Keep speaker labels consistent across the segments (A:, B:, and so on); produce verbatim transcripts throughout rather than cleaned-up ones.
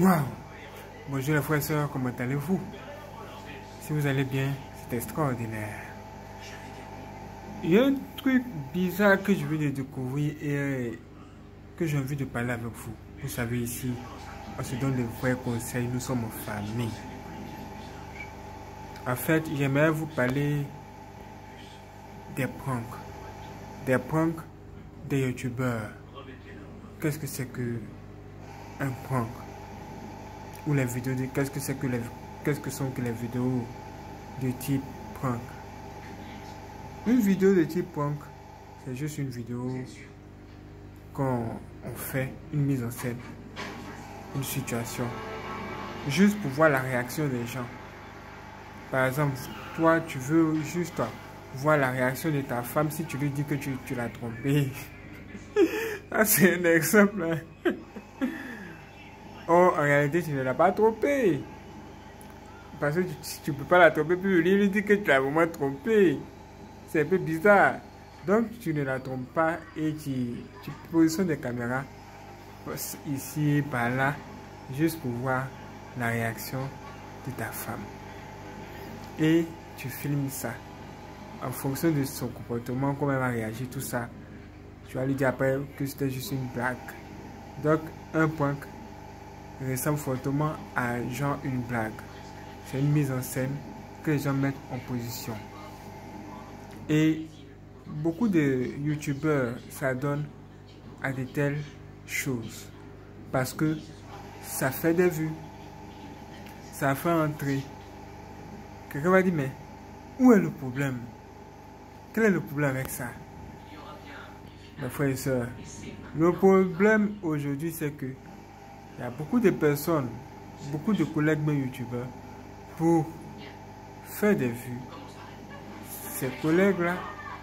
A: Waouh! Bonjour les frères et sœurs, comment allez-vous? Si vous allez bien, c'est extraordinaire. Il y a un truc bizarre que je viens de découvrir et que j'ai envie de parler avec vous. Vous savez, ici, on se donne de vrais conseils, nous sommes en famille. En fait, j'aimerais vous parler des pranks. Des pranks des youtubeurs. Qu'est-ce que c'est que un prank? Ou les vidéos de... Qu'est-ce que c'est que les... Qu'est-ce que sont que les vidéos de type prank? Une vidéo de type prank, c'est juste une vidéo quand on fait une mise en scène, une situation, juste pour voir la réaction des gens. Par exemple, toi, tu veux juste toi, voir la réaction de ta femme si tu lui dis que tu, tu l'as trompé. Ça, c'est un exemple. Hein? Oh, en réalité, tu ne l'as pas trompé. Parce que tu ne peux pas la tromper, puis lui, lui dit que tu l'as vraiment trompé. C'est un peu bizarre. Donc, tu ne la trompes pas et tu, tu positionnes des caméras ici, par là, juste pour voir la réaction de ta femme. Et tu filmes ça. En fonction de son comportement, comment elle va réagir, tout ça. Tu vas lui dire après que c'était juste une blague. Donc, un prank ressemble fortement à genre une blague. C'est une mise en scène que les gens mettent en position. Et beaucoup de youtubeurs s'adonnent à de telles choses. Parce que ça fait des vues. Ça fait entrer. Quelqu'un va dire, mais où est le problème? Quel est le problème avec ça? Mes frères et sœurs, le problème aujourd'hui, c'est que il y a beaucoup de personnes, beaucoup de collègues youtubeurs, pour faire des vues. Ces collègues-là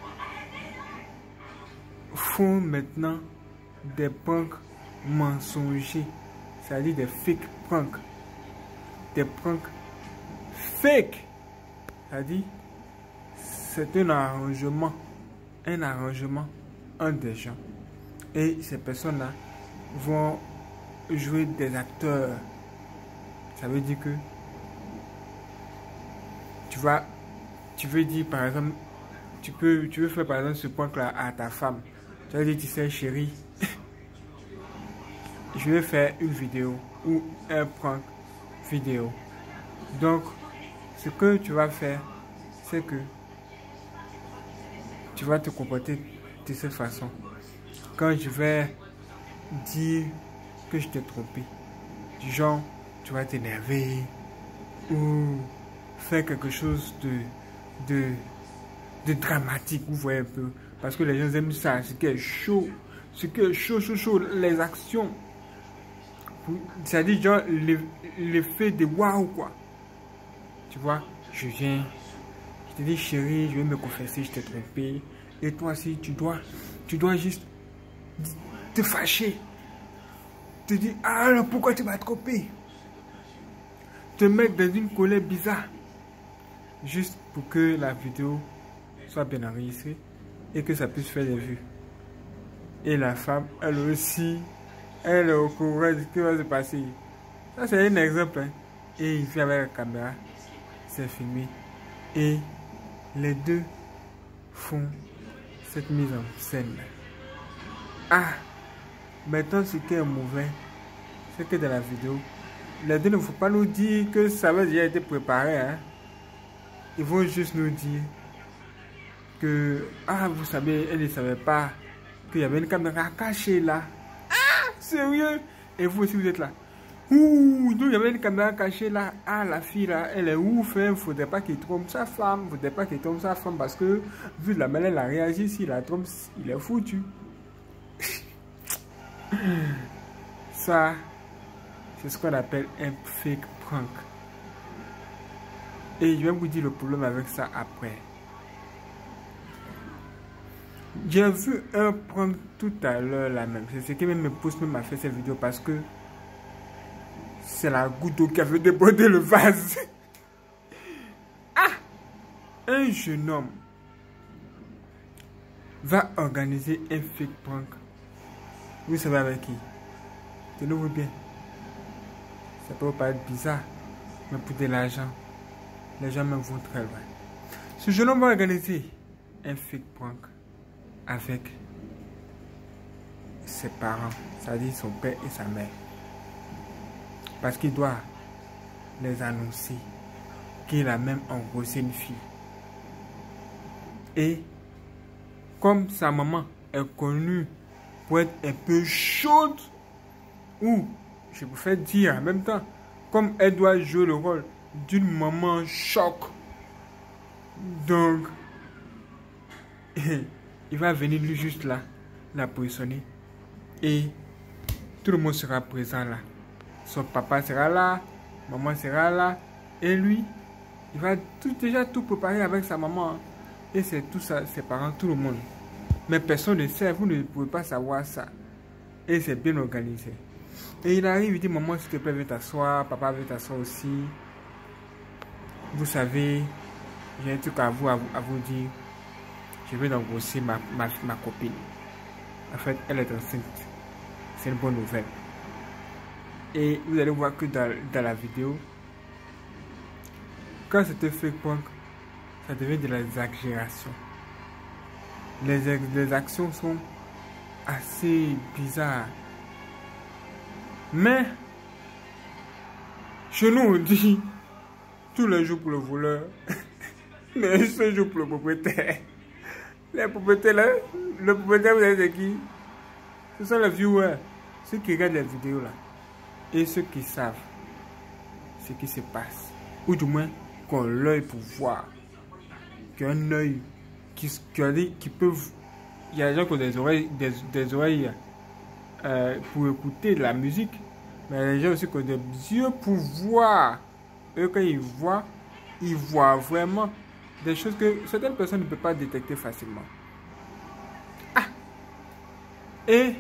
A: font maintenant des pranks mensongers, c'est-à-dire des fake pranks. Des pranks fake. C'est-à-dire, c'est un arrangement, un arrangement entre des gens. Et ces personnes-là vont jouer des acteurs. Ça veut dire que tu vas, tu veux dire par exemple, tu peux, tu veux faire par exemple ce prank-là à ta femme. Tu vas dire, tu sais chérie, je vais faire une vidéo ou un prank vidéo. Donc, ce que tu vas faire, c'est que tu vas te comporter de cette façon. Quand je vais dire que je t'ai trompé, du genre, tu vas t'énerver ou faire quelque chose de, de, de dramatique, vous voyez un peu. Parce que les gens aiment ça, ce qui est chaud, ce qui est chaud, chaud, chaud, les actions. C'est-à-dire, genre, l'effet de waouh, quoi. Tu vois, je viens, je te dis, chérie, je vais me confesser, je t'ai trompé. Et toi aussi, tu dois, tu dois juste te fâcher. Te dire, ah, alors pourquoi tu m'as trompé? Te mettre dans une colère bizarre. Juste pour que la vidéo soit bien enregistrée et que ça puisse faire des vues. Et la femme, elle aussi, elle est au courant de ce qui va se passer. Ça, c'est un exemple. Hein. Et il fait avec la caméra, c'est filmé. Et les deux font cette mise en scène. Ah, maintenant, ce qui est mauvais, c'est que dans la vidéo, les deux ne faut pas nous dire que ça va déjà été préparé. Hein. Ils vont juste nous dire que, ah, vous savez, elle ne savait pas qu'il y avait une caméra cachée là. Ah, sérieux? Et vous aussi, vous êtes là. Ouh, donc il y avait une caméra cachée là. Ah, la fille là, elle est ouf. Il ne faudrait pas qu'il trompe sa femme. Il ne faudrait pas qu'il trompe sa femme parce que, vu de la manière elle a réagi, s'il la trompe, il est foutu. Ça, c'est ce qu'on appelle un fake prank. Et je vais vous dire le problème avec ça après. J'ai vu un prank tout à l'heure là même. C'est ce qui même me pousse même à faire cette vidéo parce que c'est la goutte d'eau qui a fait déborder le vase. Ah! Un jeune homme va organiser un fake prank. Vous savez avec qui? Tenez-vous bien. Ça peut paraître bizarre, mais pour de l'argent, les gens même vont très loin. Ce jeune homme va organiser un fake prank avec ses parents, c'est-à-dire son père et sa mère. Parce qu'il doit les annoncer qu'il a même engrossé une fille. Et comme sa maman est connue pour être un peu chaude, ou je préfère dire en même temps, comme elle doit jouer le rôle d'une maman choc, donc il va venir lui juste là, la positionner, et tout le monde sera présent là. Son papa sera là, maman sera là, et lui, il va tout, déjà tout préparer avec sa maman, hein. Et c'est tout ça, ses parents, tout le monde. Mais personne ne sait, vous ne pouvez pas savoir ça. Et c'est bien organisé. Et il arrive, il dit, maman, s'il te plaît, viens t'asseoir, papa, viens t'asseoir aussi. Vous savez, j'ai un truc à vous, à vous, à vous dire. Je vais engrosser ma, ma, ma copine. En fait, elle est enceinte. C'est une bonne nouvelle. Et vous allez voir que dans, dans la vidéo, quand c'était fake prank, ça devient de l'exagération. Les, les actions sont assez bizarres. Mais, chez nous, on dit tous les jours pour le voleur, mais ce jour pour le propriétaire. Les propriétaires, là, le propriétaire, vous savez c'est qui? Ce sont les viewers, ceux qui regardent les vidéos là, et ceux qui savent ce qui se passe. Ou du moins, qu'on l'œil pour voir. Qu'un œil qui, qui, qui peut. Il y a des gens qui ont des oreilles, des, des oreilles euh, pour écouter de la musique, mais il y a des gens aussi qui ont des yeux pour voir. Eux, quand ils voient, ils voient vraiment des choses que certaines personnes ne peuvent pas détecter facilement. Ah! Et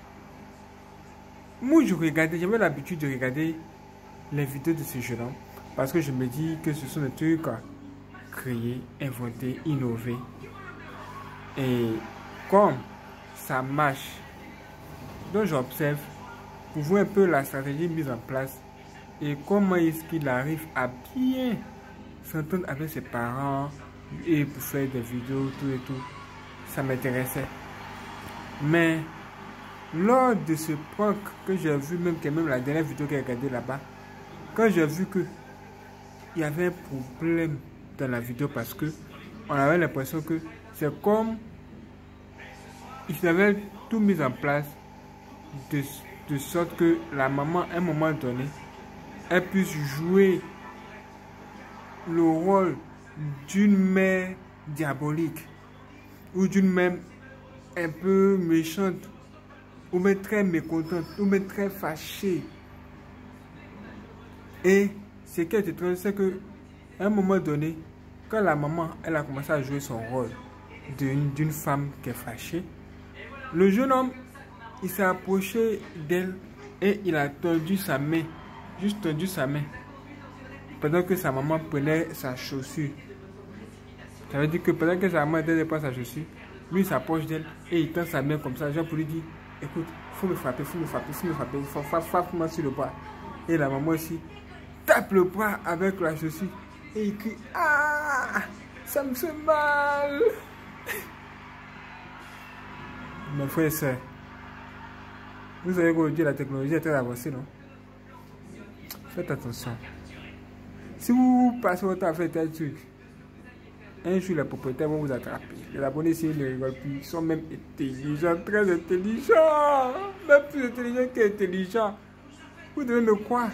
A: moi, je regardais, j'avais l'habitude de regarder les vidéos de ce jeune homme parce que je me dis que ce sont des trucs créés, inventés, innovés. Et comme ça marche, donc j'observe pour voir un peu la stratégie mise en place et comment est-ce qu'il arrive à bien s'entendre avec ses parents et pour faire des vidéos, tout et tout. Ça m'intéressait. Mais lors de ce prank que j'ai vu, même que même la dernière vidéo que j'ai regardée là-bas, quand j'ai vu que il y avait un problème dans la vidéo parce que on avait l'impression que c'est comme ils avaient tout mis en place de, de sorte que la maman à un moment donné elle puisse jouer le rôle d'une mère diabolique ou d'une mère un peu méchante ou même très mécontente ou même très fâchée. Et ce qui est étrange, c'est que à un moment donné, quand la maman elle a commencé à jouer son rôle d'une femme qui est fâchée, le jeune homme il s'est approché d'elle et il a tendu sa main, juste tendu sa main, pendant que sa maman prenait sa chaussure. Ça veut dire que pendant que sa maman prend sa chaussure, lui il s'approche d'elle et il tend sa main comme ça, genre pour lui dire, écoute, faut me frapper, faut me frapper, faut me frapper, faut frapper sur le bras. Et la maman aussi tape le bras avec la chaussure et il crie, ah, ça me fait mal. Mes frères et sœurs, vous savez qu'aujourd'hui la technologie est très avancée, non? Faites attention. Si vous passez votre temps à faire tel truc, un jour les propriétaires vont vous attraper. Les abonnés ici ne rigolent plus, ils sont même intelligents, très intelligents, même plus intelligents qu'intelligents. Vous devez me croire.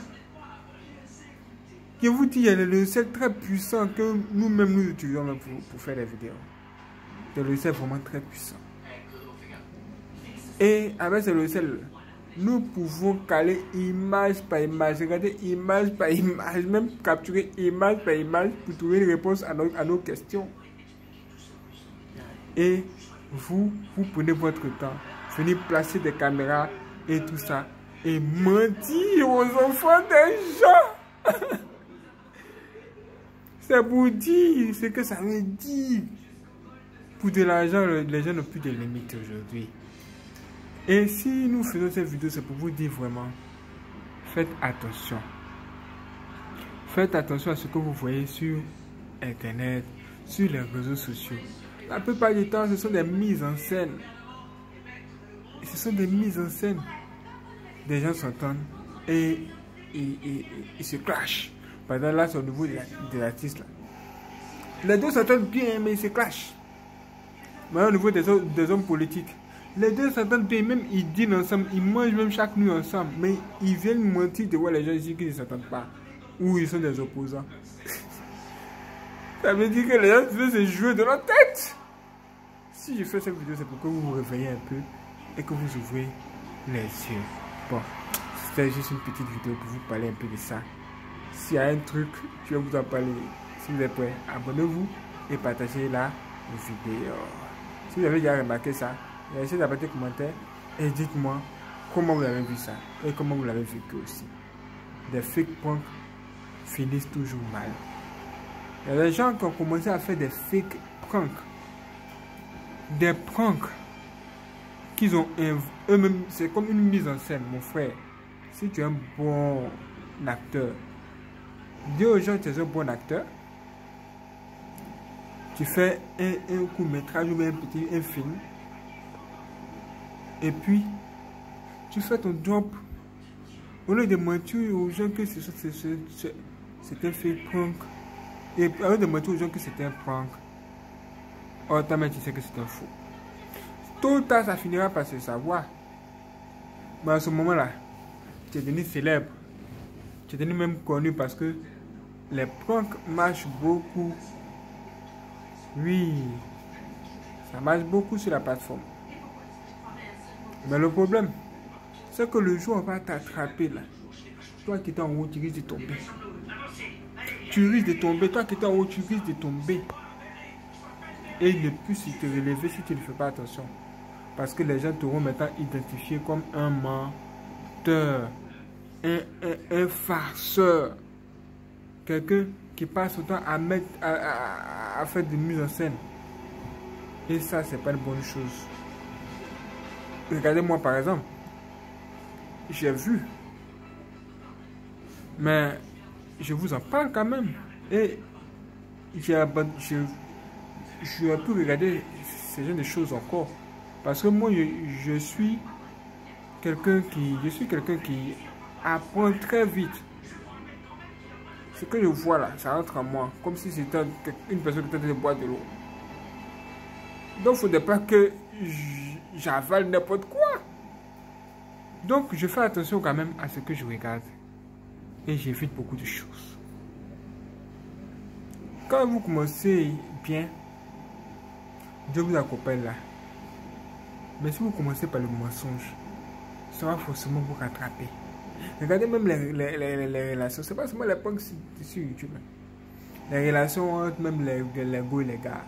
A: Je vous dis, il y a des logiciels très puissants que nous-mêmes nous utilisons pour, pour faire des vidéos. Des logiciels vraiment très puissants. Et avec ces logiciels, nous pouvons caler image par image, regarder image par image, même capturer image par image pour trouver une réponse à nos, à nos questions. Et vous, vous prenez votre temps, venez placer des caméras et tout ça, et mentir aux enfants des gens. C'est pour dire ce que ça veut dire. Pour de l'argent, les gens n'ont plus de limites aujourd'hui. Et si nous faisons cette vidéo, c'est pour vous dire vraiment, faites attention. faites attention à ce que vous voyez sur Internet, sur les réseaux sociaux. La plupart du temps, ce sont des mises en scène. Ce sont des mises en scène. Des gens s'entendent et ils se clashent. Par exemple, là, c'est au niveau des artistes. Là. Les deux s'entendent bien, mais ils se clashent. Mais au niveau des, des hommes politiques, les deux s'entendent bien, même ils dînent ensemble, ils mangent même chaque nuit ensemble, mais ils viennent mentir de voir les gens ici qui ne s'entendent pas, ou ils sont des opposants. Ça veut dire que les gens veulent se jouer de leur tête. Si je fais cette vidéo, c'est pour que vous vous réveillez un peu et que vous ouvrez les yeux. Bon, c'était juste une petite vidéo pour vous parler un peu de ça. S'il y a un truc, je vais vous en parler. Si vous êtes prêts, abonnez-vous et partagez la vidéo. Si vous avez déjà remarqué ça, laissez d'apporter des commentaires et dites-moi comment vous avez vu ça et comment vous l'avez vécu aussi. Des fake pranks finissent toujours mal. Il y a des gens qui ont commencé à faire des fake pranks. Des pranks qu'ils ont eux-mêmes. C'est comme une mise en scène, mon frère. Si tu es un bon acteur, dis aux gens que tu es un bon acteur. Tu fais un, un court métrage ou un petit un film. Et puis, tu fais ton job. Au lieu de mentir aux gens que c'est un fake prank. Et au lieu de mentir aux gens que c'était un prank. Automatiquement, tu sais que c'est un faux. Tôt ou tard, ça finira par se savoir. Mais à ce moment-là, tu es devenu célèbre. Tu es devenu même connu parce que les pranks marchent beaucoup. Oui, ça marche beaucoup sur la plateforme. Mais le problème, c'est que le jour où on va t'attraper là, toi qui es en haut, tu risques de tomber. Tu risques de tomber, toi qui es en haut, tu risques de tomber. Et ne plus te relever si tu ne fais pas attention. Parce que les gens t'auront maintenant identifié comme un menteur, un, un, un farceur, quelqu'un qui passe son temps à, mettre, à, à, à faire des mises en scène. Et ça, c'est pas une bonne chose. Regardez-moi par exemple. J'ai vu. Mais je vous en parle quand même. Et j'ai je, je pu regarder ce genre de choses encore. Parce que moi, je, je suis quelqu'un qui, je suis quelqu'un qui apprend très vite. Ce que je vois là, ça rentre en moi, comme si c'était une personne qui était de boire de l'eau. Donc, il ne faudrait pas que j'avale n'importe quoi. Donc, je fais attention quand même à ce que je regarde. Et j'évite beaucoup de choses. Quand vous commencez bien, Dieu vous accompagne là. Mais si vous commencez par le mensonge, ça va forcément vous rattraper. Regardez même les, les, les, les relations. C'est pas seulement les pranks sur YouTube. Les relations entre même les, les go et les gars.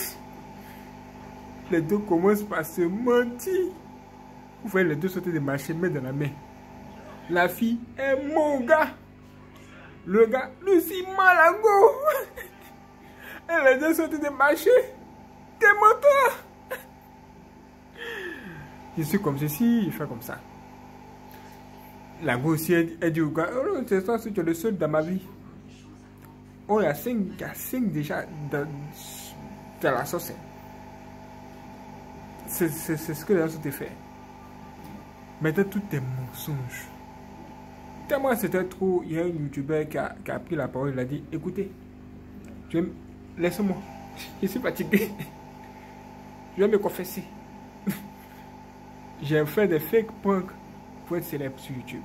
A: Les deux commencent par se mentir. Vous voyez les deux sortir de marcher, main dans la main. La fille est mon gars. Le gars, nous si malago. Et les deux sortir de marcher. T'es menteur. Je suis comme ceci, il fait comme ça. La go aussi, elle dit au gars, oh non, c'est ça, tu es le seul dans ma vie. Oh, il y a cinq, il y a cinq déjà dans, dans la sauce. C'est ce que les gens ont fait. Maintenant, tout est mensonge. Tellement c'était trop, il y a un youtubeur qui a, qui a pris la parole, il a dit, écoutez, laisse-moi, je suis fatigué. Je vais me confesser. J'ai fait des fake pranks pour être célèbre sur YouTube.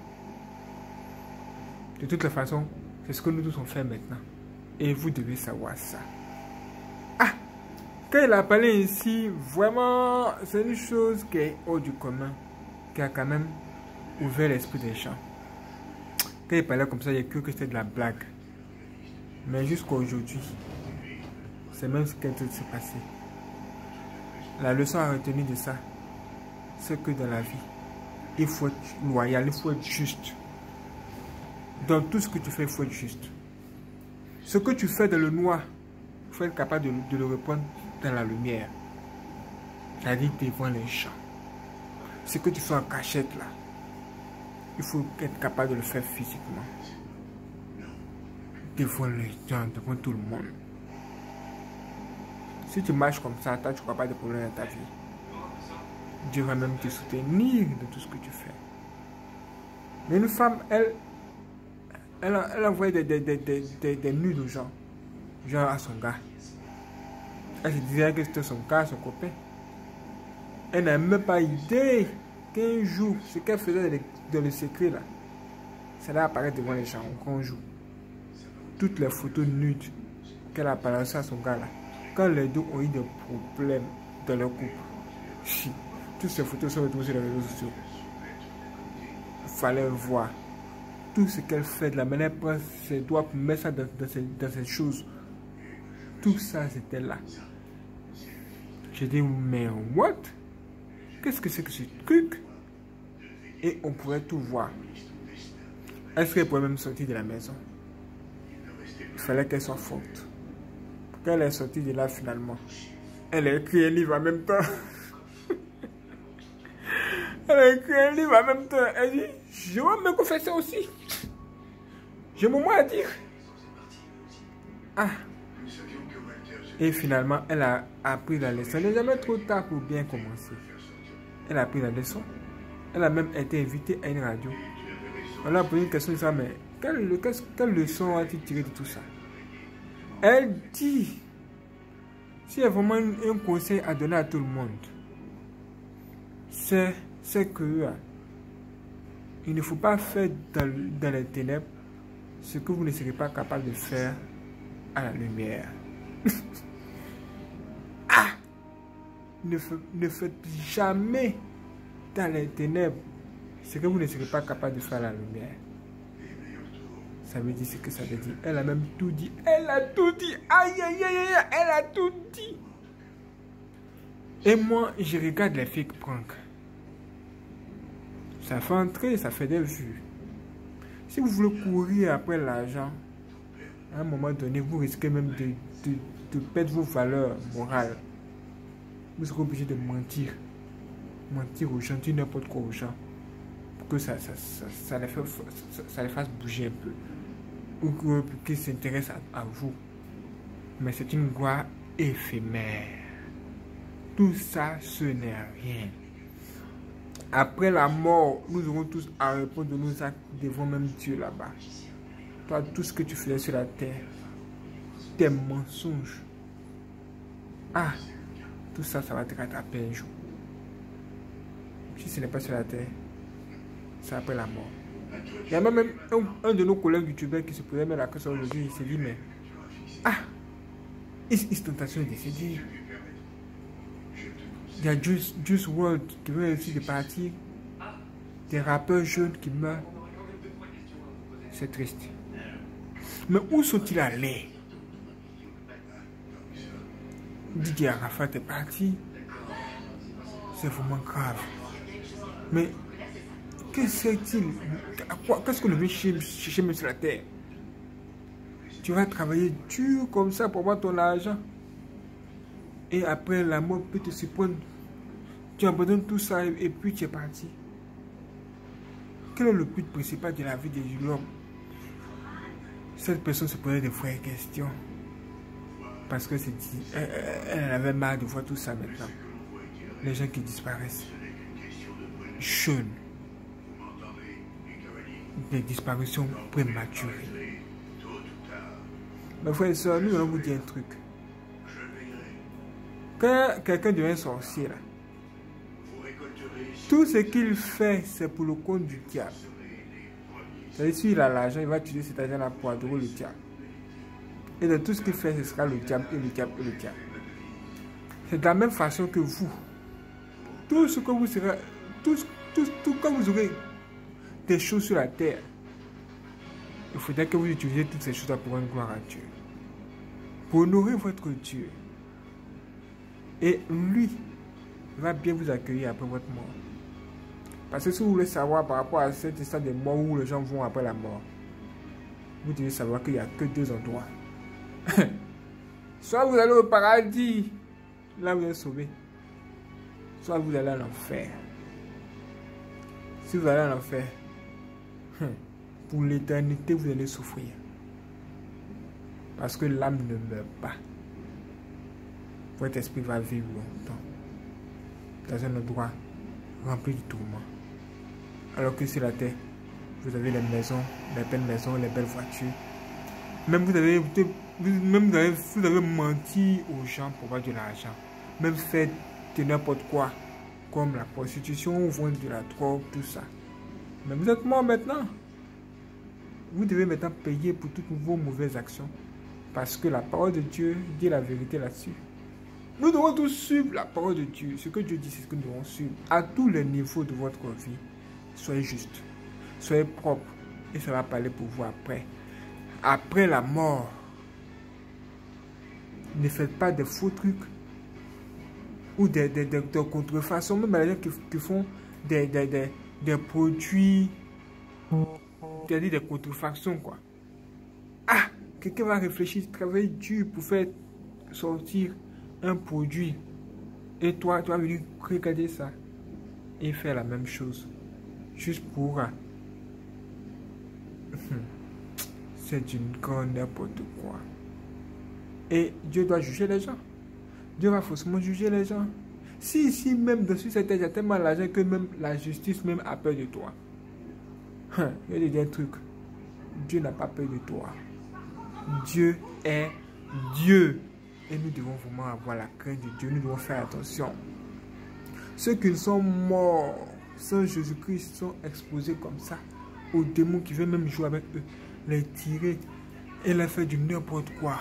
A: De toute façon, c'est ce que nous tous on fait maintenant. Et vous devez savoir ça. Ah! Quand il a parlé ici, vraiment, c'est une chose qui est hors du commun. Qui a quand même ouvert l'esprit des gens. Quand il parlait comme ça, il a cru que c'était de la blague. Mais jusqu'à aujourd'hui, c'est même ce qui est en train de se passer. La leçon à retenir de ça, c'est que dans la vie, il faut être loyal, il faut être juste. Dans tout ce que tu fais, il faut être juste. Ce que tu fais dans le noir, il faut être capable de, de le répondre dans la lumière. C'est-à-dire devant les gens. Ce que tu fais en cachette là, il faut être capable de le faire physiquement. devant les gens, devant tout le monde. Si tu marches comme ça, toi, tu n'auras pas de problème dans ta vie. Dieu va même te soutenir de tout ce que tu fais. Mais une femme, elle, elle, elle envoie des, des, des, des, des, des nudes aux gens, genre à son gars. Elle se disait que c'était son gars, son copain. Elle n'a même pas idée qu'un jour, ce qu'elle faisait dans le, dans le secret là, ça allait apparaître devant les gens au grand jour. Toutes les photos nudes qu'elle a balancées à son gars là, quand les deux ont eu des problèmes dans leur couple, toutes ces photos sont retrouvées sur les réseaux sociaux. Il fallait voir tout ce qu'elle fait, de la manière elle prend ses doigts pour mettre ça dans, dans, ces, dans ces choses. Tout ça c'était là. J'ai dit, mais what? Qu'est-ce que c'est que ce truc? Et on pourrait tout voir. Est-ce qu'elle pourrait même sortir de la maison? Il fallait qu'elle soit forte. Quand elle est sortie de là finalement, elle a écrit un livre en même temps. Elle a écrit un livre en même temps. Elle dit, je vais me confesser aussi. J'ai mon mot à dire. Ah. Et finalement, elle a appris la leçon. Il n'est jamais trop tard pour bien commencer. Elle a appris la leçon. Elle a même été invitée à une radio. On lui a posé une question, ça, mais quelle, quelle, quelle leçon as-tu tiré de tout ça? Elle dit, s'il y a vraiment un conseil à donner à tout le monde, c'est que euh, il ne faut pas faire dans, dans les ténèbres ce que vous ne serez pas capable de faire à la lumière. Ah! Ne, ne faites jamais dans les ténèbres ce que vous ne serez pas capable de faire à la lumière. Ça veut dire ce que ça veut dire. Elle a même tout dit. Elle a tout dit. Aïe, aïe, aïe, aïe. Elle a tout dit. Et moi, je regarde les fake pranks. Ça fait entrer, ça fait des vues. Si vous voulez courir après l'argent, à un moment donné, vous risquez même de, de, de perdre vos valeurs morales. Vous serez obligé de mentir. Mentir aux gens, dire n'importe quoi aux gens. Pour que ça, ça, ça, ça, les, fait, ça, ça les fasse bouger un peu. Ou qu'ils s'intéressent à, à vous. Mais c'est une gloire éphémère. Tout ça, ce n'est rien. Après la mort, nous aurons tous à répondre de nos actes devant même Dieu là-bas. Toi, tout ce que tu faisais sur la terre, tes mensonges, ah, tout ça, ça va te rattraper un jour. Si ce n'est pas sur la terre, c'est après la mort. Il y a même un, un de nos collègues youtubeurs qui se posait même la question aujourd'hui, il s'est dit, mais, ah, Is Tentation est décédé. Il y a Juice, Juice world qui veut aussi de partir. Des rappeurs jeunes qui meurent. C'est triste. Mais où sont-ils allés? D J Arafat est parti. C'est vraiment grave. Mais que c'est-il? Qu'est-ce qu'on veut chercher même sur la terre? Tu vas travailler dur comme ça pour avoir ton argent. Et après la mort peut te surprendre. Tu abandonnes tout ça et, et puis tu es parti. Quel est le but principal de la vie de l'homme? Cette personne se posait des vraies questions. Parce que c'est dit, elle, elle avait marre de voir tout ça maintenant. Les gens qui disparaissent. Jeunes. Des disparitions prématurées. Mes frères et sœurs, nous allons vous dire un truc. Quand quelqu'un devient sorcier, là, tout ce qu'il fait, c'est pour le compte du diable. C'est-à-dire, s'il a l'argent, il va utiliser cet argent-là pour adorer le diable. Et de tout ce qu'il fait, ce sera le diable et le diable et le diable. C'est de la même façon que vous. Tout ce que vous serez, tout, tout, tout quand vous aurez des choses sur la terre, il faudrait que vous utilisiez toutes ces choses pour rendre gloire à Dieu. Pour honorer votre Dieu. Et lui va bien vous accueillir après votre mort. Parce que si vous voulez savoir par rapport à cette histoire de mort où les gens vont après la mort, vous devez savoir qu'il n'y a que deux endroits. Soit vous allez au paradis, là vous êtes sauvé. Soit vous allez à l'enfer. Si vous allez à l'enfer, pour l'éternité vous allez souffrir. Parce que l'âme ne meurt pas. Votre esprit va vivre longtemps dans un endroit rempli de tourments. Alors que sur la terre, vous avez les maisons, les belles maisons, les belles voitures. Même vous avez, même vous avez, vous avez menti aux gens pour avoir de l'argent. Même fait de n'importe quoi, comme la prostitution, vendre de la drogue, tout ça. Mais vous êtes mort maintenant. Vous devez maintenant payer pour toutes vos mauvaises actions. Parce que la parole de Dieu dit la vérité là-dessus. Nous devons tous suivre la parole de Dieu. Ce que Dieu dit, c'est ce que nous devons suivre. À tous les niveaux de votre vie, soyez juste, soyez propre. Et ça va parler pour vous après. Après la mort, ne faites pas de faux trucs ou des, des, des, des contrefaçons. Même les gens qui, qui font des, des, des, des produits, c'est-à-dire des contrefactions, quoi. Ah, quelqu'un va réfléchir, travailler dur pour faire sortir un produit. Et toi, tu vas venir regarder ça et faire la même chose. Juste pour... C'est une grande n'importe quoi. Et Dieu doit juger les gens. Dieu va forcément juger les gens. Si, si même dessus cette terre, il y a tellement d'argent que même la justice même a peur de toi. Hein, il y a des trucs. Dieu n'a pas peur de toi. Dieu est Dieu. Et nous devons vraiment avoir la crainte de Dieu. Nous devons faire attention. Ceux qui sont morts sans Jésus-Christ sont exposés comme ça aux démons qui veulent même jouer avec eux, les tirer et leur faire du n'importe quoi.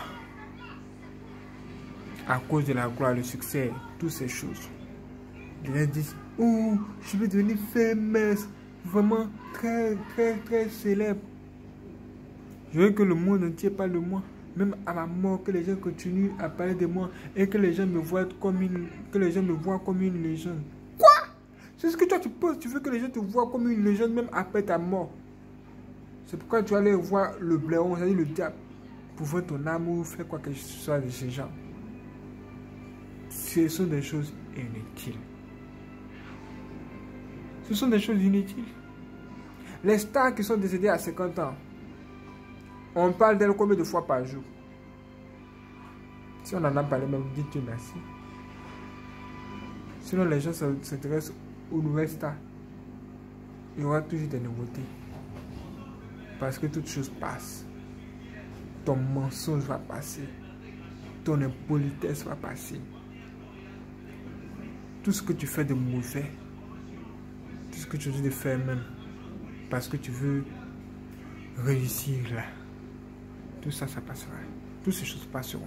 A: À cause de la gloire, le succès, toutes ces choses. Les gens disent, oh, je vais devenir famous, vraiment très, très, très célèbre. Je veux que le monde entier parle de moi. Même à ma mort, que les gens continuent à parler de moi et que les gens me voient comme une, que les gens me voient comme une légende. Quoi? C'est ce que toi tu penses. Tu veux que les gens te voient comme une légende même après ta mort. C'est pourquoi tu vas aller voir le blaireau, c'est-à-dire le diable, pour voir ton âme ou faire quoi que ce soit de ces gens. Ce sont des choses inutiles. Ce sont des choses inutiles. Les stars qui sont décédées à cinquante ans, on parle d'elles combien de fois par jour? Si on en a parlé, même dites Dieu merci. Sinon, les gens s'intéressent aux nouvelles stars. Il y aura toujours des nouveautés. Parce que toute chose passe. Ton mensonge va passer. Ton impolitesse va passer. Tout ce que tu fais de mauvais, tout ce que tu veux de faire même, parce que tu veux réussir là, tout ça, ça passera. Toutes ces choses passeront.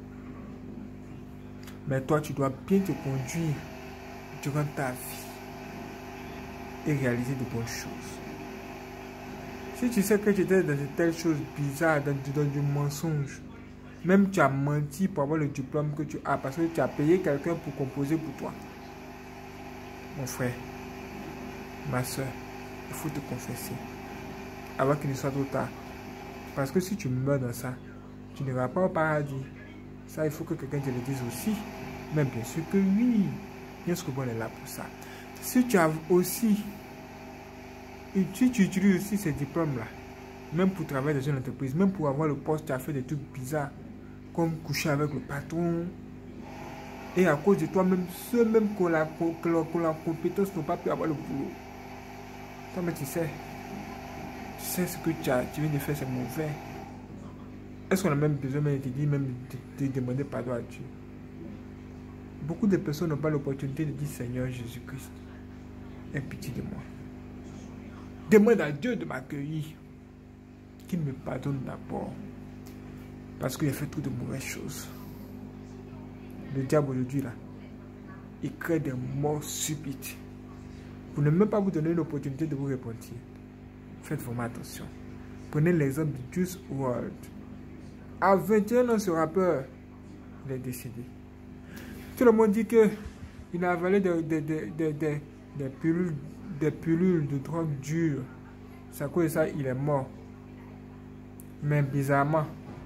A: Mais toi, tu dois bien te conduire durant ta vie et réaliser de bonnes choses. Si tu sais que tu étais dans de telles choses bizarres, dans, dans du mensonge, même tu as menti pour avoir le diplôme que tu as, parce que tu as payé quelqu'un pour composer pour toi. Mon frère, ma soeur, il faut te confesser avant qu'il ne soit trop tard. Parce que si tu meurs dans ça, tu ne vas pas au paradis. Ça, il faut que quelqu'un te le dise aussi. Mais bien sûr que oui. Bien sûr que bon est là pour ça. Si tu as aussi, et si tu utilises aussi ces diplômes-là, même pour travailler dans une entreprise, même pour avoir le poste, tu as fait des trucs bizarres, comme coucher avec le patron. Et à cause de toi-même, ceux même qui ont la, qui ont la compétence n'ont pas pu avoir le boulot. Toi, mais tu sais, tu sais ce que tu, as, tu viens de faire, c'est mauvais. Est-ce qu'on a même besoin même de te dire, même de, de demander pardon à Dieu? Beaucoup de personnes n'ont pas l'opportunité de dire Seigneur Jésus-Christ, aie pitié de moi. Demande à Dieu de m'accueillir, qu'il me pardonne d'abord, parce qu'il a fait trop de mauvaises choses. Le diable aujourd'hui là, il crée des morts subites. Pour ne même pas vous donner l'opportunité de vous repentir. Faites vraiment attention. Prenez l'exemple de Juice world. À vingt et un ans, ce rappeur, il est décédé. Tout le monde dit qu'il a avalé des, des, des, des, des, des, pilules, des pilules de drogue dure. C'est à cause de ça il est mort. Mais bizarrement,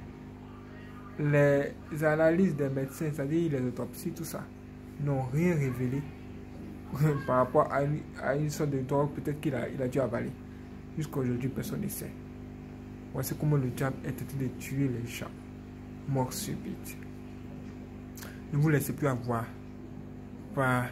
A: les analyses des médecins, c'est-à-dire les autopsies, tout ça, n'ont rien révélé par rapport à une, à une sorte de drogue peut-être qu'il a, il a dû avaler. Jusqu'à aujourd'hui, personne ne sait. Voici comment le diable est en train de tuer les gens. mort subite. Ne vous laissez plus avoir par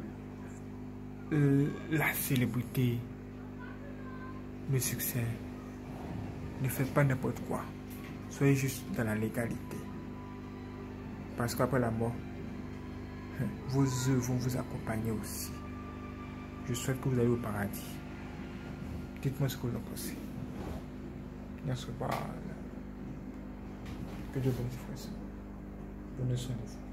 A: euh, la célébrité, le succès. Ne faites pas n'importe quoi. Soyez juste dans la légalité. Parce qu'après la mort, vos œuvres vont vous accompagner aussi. Je souhaite que vous allez au paradis. Dites-moi ce que vous en pensez. Merci. Que Dieu bénisse. Prenez soin de vous.